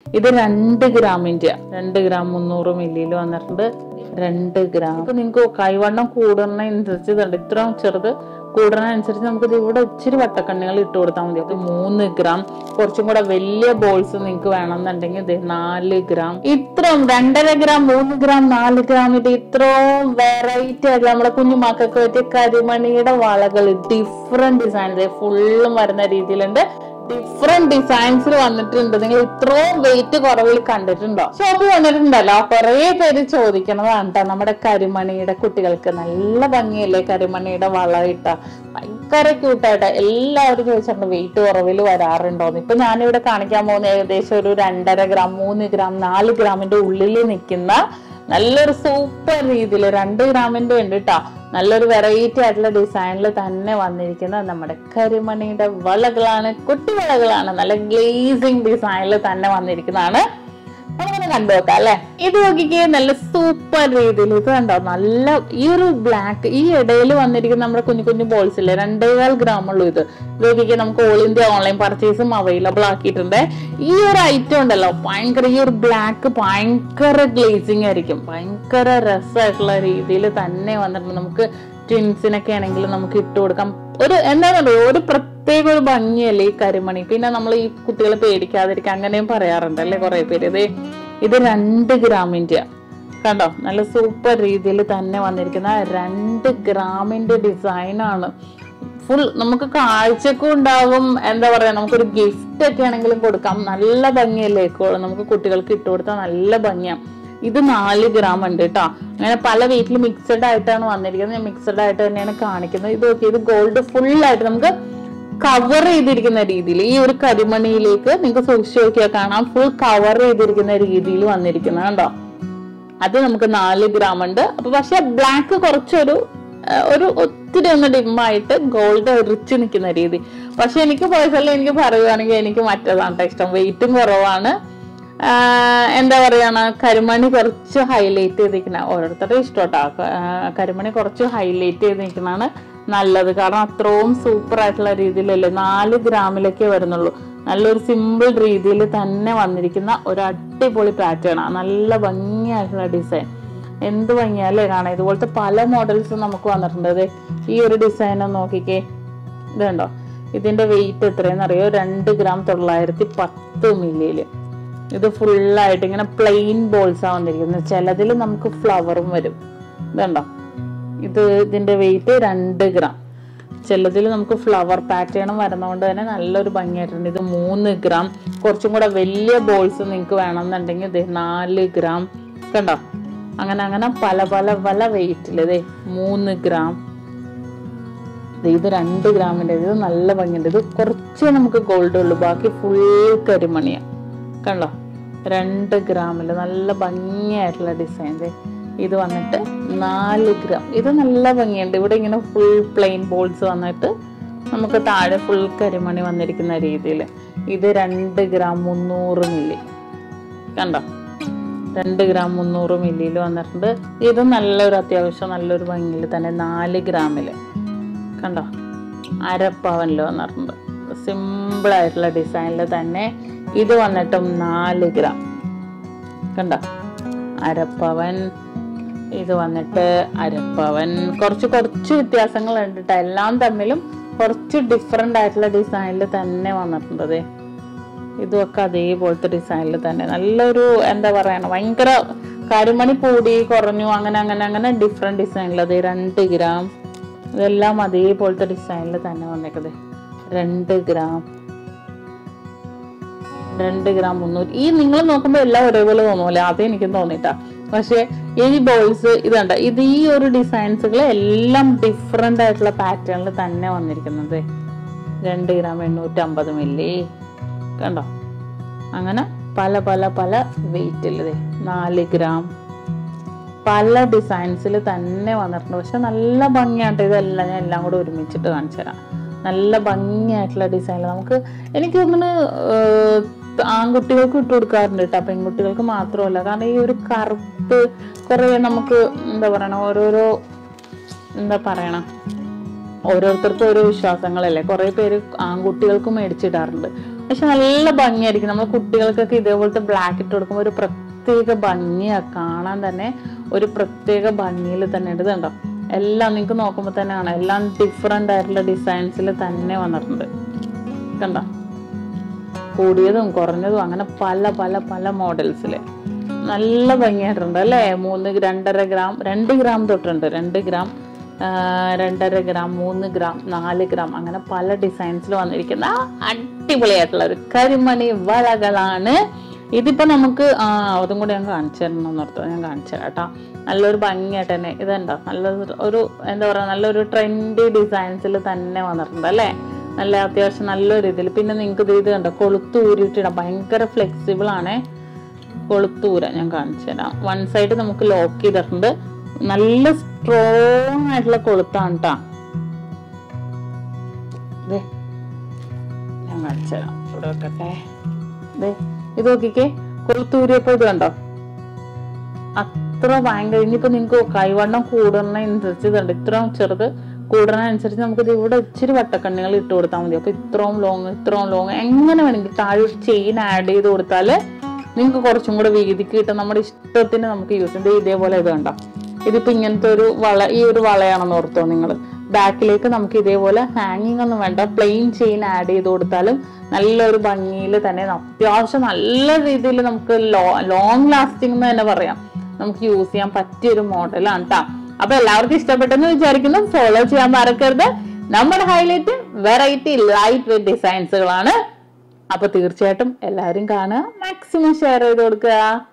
ഇത് 2 ഗ്രാമിന്റെ 2 ഗ്രാം 300 മില്ലിയിൽ വന്നിട്ടുണ്ട്. 2 ഗ്രാം. അപ്പൊ നിങ്ങൾക്ക് കൈവണ്ണം കൂടുന്നതനുസരിച്ച് ഇത്രയും ചെറുത് കൂടുന്നതനുസരിച്ച് നമുക്ക് ഇവിടെ ഇച്ചിരി വട്ടക്കണ്ണികൾ ഇട്ട് കൊടുത്താൽ മതി. അത് 3 ഗ്രാം. കുറച്ചും കൂടെ വലിയ ബോൾസ് നിങ്ങൾക്ക് വേണമെന്നുണ്ടെങ്കിൽ 4 ഗ്രാം. ഇത്രയും 2.5 ഗ്രാം 3 ഗ്രാം 4 ഗ്രാമിന്റെ ഇത്രയും വെറൈറ്റി ആയിട്ട് നമ്മുടെ കുഞ്ഞുമക്കൾക്ക് പറ്റിയ കരിമണിയുടെ വളകൾ ഡിഫറെന്റ് ഡിസൈൻ ഫുള്ളും വരുന്ന രീതിയിലുണ്ട്. ഡിഫറെന്റ് ഡിസൈൻസിൽ വന്നിട്ടുണ്ട്. നിങ്ങൾ ഇത്രയും വെയിറ്റ് കുറവിൽ കണ്ടിട്ടുണ്ടോ? ഷോപ്പിൽ വന്നിട്ടുണ്ടല്ലോ. കുറെ പേര് ചോദിക്കണതാണ് കേട്ടോ, നമ്മുടെ കരിമണിയുടെ കുട്ടികൾക്ക് നല്ല ഭംഗിയല്ലേ കരിമണിയുടെ വള ഇട്ട, ഭയങ്കര ക്യൂട്ടായിട്ട് എല്ലാവരും ചോദിച്ചിട്ടുണ്ട് വെയിറ്റ് കുറവിൽ വരാറുണ്ടോന്ന്. ഇപ്പൊ ഞാനിവിടെ കാണിക്കാൻ പോകുന്ന ഏകദേശം ഒരു 2.5 ഗ്രാം 3 ഗ്രാം 4 ഗ്രാമിന്റെ ഉള്ളിൽ നിൽക്കുന്ന നല്ലൊരു സൂപ്പർ രീതിയിൽ 2 ഗ്രാമിന്റെ ഉണ്ട് കേട്ടോ. നല്ലൊരു വെറൈറ്റി ആയിട്ടുള്ള ഡിസൈനിൽ തന്നെ വന്നിരിക്കുന്ന നമ്മുടെ കരിമണിയുടെ വളകളാണ്, കുട്ടി വളകളാണ്. നല്ല ഗ്ലേസിംഗ് ഡിസൈനിൽ തന്നെ വന്നിരിക്കുന്നതാണ്. നമുക്കൊന്ന് കണ്ടു നോക്കാം അല്ലെ. ഇത് നോക്കിക്കേ, നല്ല സൂപ്പർ രീതിയിൽ. ഇത് കണ്ടോ, നല്ല ഈ ഒരു ബ്ലാക്ക് ഈ ഇടയിൽ വന്നിരിക്കുന്ന നമ്മുടെ കുഞ്ഞു കുഞ്ഞു ബോൾസ് ഇല്ലേ, 2.25 ഗ്രാം ഉള്ളൂ. ഇത് നോക്കിക്കേ, നമുക്ക് ഓൾ ഇന്ത്യ ഓൺലൈൻ പർച്ചേസും അവൈലബിൾ ആക്കിയിട്ടുണ്ട്. ഈ ഒരു ഐറ്റം ഉണ്ടല്ലോ ഭയങ്കര, ഈ ഒരു ബ്ലാക്ക് ഭയങ്കര ഗ്ലേസിംഗ് ആയിരിക്കും, ഭയങ്കര രസമായിട്ടുള്ള രീതിയിൽ തന്നെ വന്നിട്ടുണ്ട്. നമുക്ക് ട്വിൻസിനൊക്കെ ആണെങ്കിലും നമുക്ക് ഇട്ട് കൊടുക്കാം. ഒരു എന്താണെന്ന് പറയുക, ഒരു പ്രത്യേക ഒരു ഭംഗിയല്ലേ ഈ കരിമണി. പിന്നെ നമ്മൾ ഈ കുട്ടികളെ പേടിക്കാതിരിക്കാൻ അങ്ങനെയും പറയാറുണ്ട് അല്ലേ കുറെ പേര്. ഇത് 2 ഗ്രാമിന്റെ കണ്ടോ, നല്ല സൂപ്പർ രീതിയിൽ തന്നെ വന്നിരിക്കുന്ന 2 ഗ്രാമിന്റെ ഡിസൈനാണ്. ഫുൾ നമുക്ക് കാഴ്ചക്കും ഉണ്ടാകും, എന്താ പറയാ, നമുക്കൊരു ഗിഫ്റ്റ് ഒക്കെ ആണെങ്കിലും കൊടുക്കാം. നല്ല ഭംഗിയല്ലേ, നമുക്ക് കുട്ടികൾക്ക് ഇട്ട് കൊടുത്താൽ നല്ല ഭംഗിയാണ്. ഇത് 4 ഗ്രാം ഉണ്ട് കേട്ടോ. അങ്ങനെ പല വീട്ടിൽ മിക്സഡ് ആയിട്ടാണ് വന്നിരിക്കുന്നത്. ഞാൻ മിക്സഡ് ആയിട്ട് തന്നെയാണ് കാണിക്കുന്നത്. ഇത് നോക്കി, ഇത് ഗോൾഡ് ഫുൾ ആയിട്ട് നമുക്ക് കവർ ചെയ്തിരിക്കുന്ന രീതിയിൽ ഈ ഒരു കരിമണിയിലേക്ക് നിങ്ങൾക്ക് സൂക്ഷിച്ചു നോക്കിയാൽ കാണാം, ഫുൾ കവർ ചെയ്തിരിക്കുന്ന രീതിയിൽ വന്നിരിക്കുന്നത് കണ്ടോ. അത് നമുക്ക് 4 ഗ്രാം ഉണ്ട്. അപ്പൊ പക്ഷെ ബ്ലാക്ക് കുറച്ചൊരു ഒത്തിരി ഒന്ന് ഡിമ്മായിട്ട് ഗോൾഡ് റിച്ച് നിൽക്കുന്ന രീതി. പക്ഷെ എനിക്ക് പേഴ്സണലി എനിക്ക് പറയുകയാണെങ്കിൽ എനിക്ക് മറ്റേതാണ് ഇഷ്ടം. വെയിറ്റും കുറവാണ്, എന്താ പറയാണ്, കരിമണി കുറച്ച് ഹൈലൈറ്റ് ചെയ്തിരിക്കുന്ന ഓരോരുത്തരുടെ ഇഷ്ടോട്ടാ. കരിമണി കുറച്ച് ഹൈലൈറ്റ് ചെയ്ത് നിൽക്കുന്നതാണ് നല്ലത്. കാരണം അത്രയും സൂപ്പർ ആയിട്ടുള്ള രീതിയിലല്ലേ 4 ഗ്രാമിലൊക്കെ വരുന്നുള്ളൂ. നല്ലൊരു സിമ്പിൾ രീതിയിൽ തന്നെ വന്നിരിക്കുന്ന ഒരു അടിപൊളി പാറ്റേൺ ആണ്. നല്ല ഭംഗിയായിട്ടുള്ള ഡിസൈൻ, എന്ത് ഭംഗിയല്ലേ കാണാൻ. ഇതുപോലത്തെ പല മോഡൽസും നമുക്ക് വന്നിട്ടുണ്ട്. ഈ ഒരു ഡിസൈൻ നോക്കിക്കേ, ഇതുണ്ടോ. ഇതിന്റെ വെയിറ്റ് എത്രയെന്ന് അറിയോ? 2 ഗ്രാം 910 മില്ലിയില്. ഇത് ഫുള്ളായിട്ട് ഇങ്ങനെ പ്ലെയിൻ ബോൾസാണ് വന്നിരിക്കുന്നത്. ചിലതിൽ നമുക്ക് ഫ്ലവറും വരും. ഇതുണ്ടോ, ഇതിന്റെ വെയിറ്റ് 2 ഗ്രാം. ചിലതിൽ നമുക്ക് ഫ്ലവർ പാറ്റേണും വരുന്നതുകൊണ്ട് തന്നെ നല്ലൊരു ഭംഗിയായിട്ടുണ്ട്. ഇത് 3 ഗ്രാം. കുറച്ചും കൂടെ വലിയ ബോൾസ് നിങ്ങൾക്ക് വേണമെന്നുണ്ടെങ്കിൽ 4 ഗ്രാം. കണ്ടോ, അങ്ങനെ പല പല പല വെയിറ്റിൽ 3 ഗ്രാം. ഇത് 2 ഗ്രാമിന്റെ. ഇത് നല്ല ഭംഗിയുണ്ട്. ഇത് കുറച്ചേ നമുക്ക് ഗോൾഡ് ഉള്ളൂ, ബാക്കി ഫുൾ കരിമണിയാണ്. കണ്ടോ, 2 ഗ്രാമില് നല്ല ഭംഗിയായിട്ടുള്ള ഡിസൈൻ. ഇത് വന്നിട്ട് 4 ഗ്രാം. ഇത് നല്ല ഭംഗിയുണ്ട്. ഇവിടെ ഇങ്ങനെ ഫുൾ പ്ലെയിൻ ബോൾസ് വന്നിട്ട് നമുക്ക് താഴെ ഫുൾ കരിമണി വന്നിരിക്കുന്ന രീതിയിൽ. ഇത് 2 ഗ്രാം 300 മില്ലി. കണ്ടോ, 2 ഗ്രാം 300 മില്ലിയിൽ വന്നിട്ടുണ്ട്. ഇത് നല്ലൊരു അത്യാവശ്യം നല്ലൊരു ഭംഗിയിൽ തന്നെ 4 ഗ്രാമില്. കണ്ടോ, അരപ്പവനിൽ വന്നിട്ടുണ്ട്. സിമ്പിൾ ആയിട്ടുള്ള ഡിസൈനിൽ തന്നെ ഇത് വന്നിട്ടും 4 ഗ്രാം. കണ്ടോ, അരപ്പവൻ. ഇത് വന്നിട്ട് അരപ്പവൻ. കുറച്ച് വ്യത്യാസങ്ങൾ ഉണ്ട്. എല്ലാം തമ്മിലും കുറച്ച് ഡിഫറെന്റ് ആയിട്ടുള്ള ഡിസൈനിൽ തന്നെ വന്നിട്ടുണ്ട്. ഇതൊക്കെ അതേപോലത്തെ ഡിസൈനിൽ തന്നെ നല്ലൊരു, എന്താ പറയണ, ഭയങ്കര കരിമണി കൂടി കുറഞ്ഞു അങ്ങനെ ഡിഫറെന്റ് ഡിസൈനിൽ. 2 ഗ്രാം. ഇതെല്ലാം അതേപോലത്തെ ഡിസൈനിൽ തന്നെ വന്നേക്കത്. 2 ഗ്രാം 2 ഗ്രാം 300. ഈ നിങ്ങൾ നോക്കുമ്പോൾ എല്ലാം ഒരേപോലെ തോന്നൂല്ലേ? അതേ എനിക്കും തോന്നിട്ടാ. പക്ഷെ ഈ ബോൾസ് ഇതുണ്ട്, ഇത് ഈ ഒരു ഡിസൈൻസുകൾ എല്ലാം ഡിഫറെന്റ് ആയിട്ടുള്ള പാറ്റേണിൽ തന്നെ വന്നിരിക്കുന്നത്. 2 ഗ്രാം 850 മില്ലി. കണ്ടോ, അങ്ങനെ പല പല പല വെയിറ്റിൽ 4 ഗ്രാം പല ഡിസൈൻസിൽ തന്നെ വന്നിട്ടുണ്ട്. പക്ഷെ നല്ല ഭംഗിയായിട്ട് ഇതെല്ലാം ഞാൻ എല്ലാം കൂടെ ഒരുമിച്ചിട്ട് കാണിച്ചു തരാം. നല്ല ഭംഗിയായിട്ടുള്ള ഡിസൈനിൽ നമുക്ക്, എനിക്ക് തോന്നുന്നു ആൺകുട്ടികൾക്ക് ഇട്ട് കൊടുക്കാറുണ്ട് കേട്ടോ, പെൺകുട്ടികൾക്ക് മാത്രമല്ല. കാരണം ഈ ഒരു കറുപ്പ് കുറെ നമുക്ക് എന്താ പറയണ, ഓരോരുത്തർക്കും ഓരോ വിശ്വാസങ്ങളല്ലേ. കുറെ പേര് ആൺകുട്ടികൾക്ക് മേടിച്ചിടാറുണ്ട്. പക്ഷെ നല്ല ഭംഗിയായിരിക്കും. നമ്മൾ കുട്ടികൾക്കൊക്കെ ഇതേപോലത്തെ ബ്ലാക്ക് ഇട്ട് കൊടുക്കുമ്പോൾ ഒരു പ്രത്യേക ഭംഗിയാ കാണാൻ തന്നെ, ഒരു പ്രത്യേക ഭംഗിയിൽ തന്നെ ഇടുന്നുണ്ടോ. എല്ലാം നിങ്ങൾക്ക് നോക്കുമ്പോൾ തന്നെ കാണാം, എല്ലാം ഡിഫറെന്റ് ആയിട്ടുള്ള ഡിസൈൻസിൽ തന്നെ വന്നിട്ടുണ്ട്. കണ്ട, കൂടിയതും കുറഞ്ഞതും അങ്ങനെ പല പല പല മോഡൽസില് നല്ല ഭംഗിയായിട്ടുണ്ട് അല്ലേ. 2.5 ഗ്രാം 2 ഗ്രാം തൊട്ടുണ്ട്. 2 ഗ്രാം 2.5 ഗ്രാം 3 ഗ്രാം 4 ഗ്രാം അങ്ങനെ പല ഡിസൈൻസിൽ വന്നിരിക്കുന്ന അടിപൊളിയായിട്ടുള്ള ഒരു കരിമണി വളകളാണ്. ഇതിപ്പോ നമുക്ക് അതും കൂടി ഞാൻ കാണിച്ചു തരണം എന്നോർത്തോ, ഞാൻ കാണിച്ചു തരാം കേട്ടോ. നല്ലൊരു ഭംഗിയായിട്ട് തന്നെ ഇതുണ്ടോ, നല്ലൊരു എന്താ പറയാ, നല്ലൊരു ട്രെൻഡി ഡിസൈൻസിൽ തന്നെ വന്നിട്ടുണ്ട് അല്ലേ. നല്ല അത്യാവശ്യം നല്ലൊരു ഇതിൽ. പിന്നെ നിങ്ങൾക്ക് ഇത് കണ്ടോ, കൊളുത്തൂരിട്ടിടാം. ഭയങ്കര ഫ്ലെക്സിബിൾ ആണ്. കൊളുത്തൂര ഞാൻ കാണിച്ചു തരാം. വൺ സൈഡ് നമുക്ക് ലോക്ക് ചെയ്തിട്ടുണ്ട്. നല്ല സ്ട്രോങ് ആയിട്ടുള്ള കൊളുത്താണ് കേട്ടോ. ഞാൻ കാണിച്ചു തരാം, ഇവിടെ വെക്കട്ടെ. ഇത് നോക്കിക്കേ, കൊളുത്തൂരിയപ്പോ ഇത് കണ്ടോ, അത്ര ഭയങ്കര. ഇനിയിപ്പോ നിങ്ങൾക്ക് കൈവണ്ണം കൂടുന്നതിനനുസരിച്ച് ഇതുണ്ട്, ഇത്രയും ചെറുത് കൂടുന്നതിനനുസരിച്ച് നമുക്ക് ഇത് ഇവിടെ ഇച്ചിരി വട്ടക്കണ്ണികൾ ഇട്ട് കൊടുത്താൽ മതി. അപ്പൊ ഇത്രയും ലോങ് എങ്ങനെ വേണമെങ്കിൽ താഴെ ഒരു ചെയിൻ ആഡ് ചെയ്ത് കൊടുത്താല് നിങ്ങൾക്ക് കുറച്ചും കൂടെ വീതിക്ക് കിട്ടും. നമ്മുടെ ഇഷ്ടത്തിന് നമുക്ക് യൂസ് ചെയ്യാം. ഇതേപോലെ ഇത് കണ്ടോ, ഇതിപ്പോ ഇങ്ങനത്തെ ഒരു ഈ ഒരു വളയാണെന്ന് ഓർത്തോ നിങ്ങൾ. ബാക്കിലേക്ക് നമുക്ക് ഇതേപോലെ ഹാങ്ങിങ് ഒന്നും വേണ്ട, പ്ലെയിൻ ചെയിൻ ആഡ് ചെയ്ത് കൊടുത്താലും നല്ലൊരു ഭംഗിയിൽ തന്നെ അത്യാവശ്യം നല്ല രീതിയിൽ നമുക്ക് ലോങ് ലാസ്റ്റിംഗ് എന്ന് തന്നെ പറയാം, നമുക്ക് യൂസ് ചെയ്യാൻ പറ്റിയൊരു മോഡലാണ് കേട്ടോ. അപ്പൊ എല്ലാവർക്കും ഇഷ്ടപ്പെട്ടെന്ന് വിചാരിക്കുന്നു. ഫോളോ ചെയ്യാൻ മറക്കരുത്. നമ്മുടെ ഹൈലൈറ്റ് വെറൈറ്റി ലൈറ്റ് വെയിറ്റ് ഡിസൈൻസുകളാണ്. അപ്പൊ തീർച്ചയായിട്ടും എല്ലാവരും കാണുക, മാക്സിമം ഷെയർ ചെയ്ത് കൊടുക്കുക.